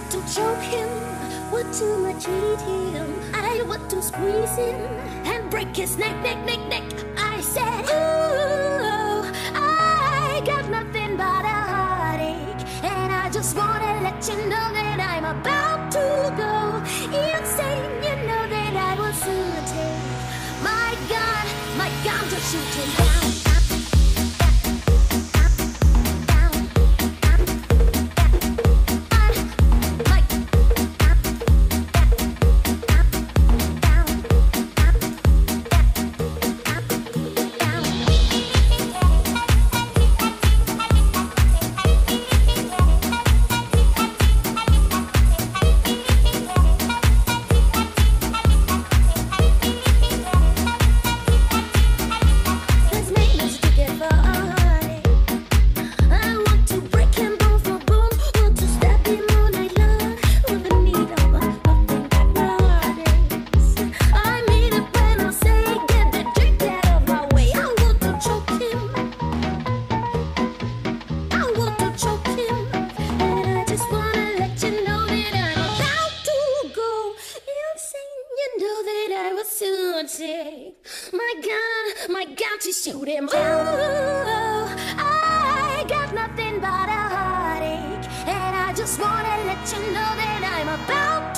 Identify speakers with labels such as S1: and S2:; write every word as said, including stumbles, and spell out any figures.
S1: want to choke him, want to maltreat him. I want to squeeze him and break his neck, neck, neck, neck. I said, ooh, I got nothing but a heartache, and I just wanna let you know that I'm about to go insane. You know that I will soon take my gun, my gun to shoot him down. My gun, my gun to shoot him down. Ooh, I got nothing but a heartache, and I just wanna let you know that I'm about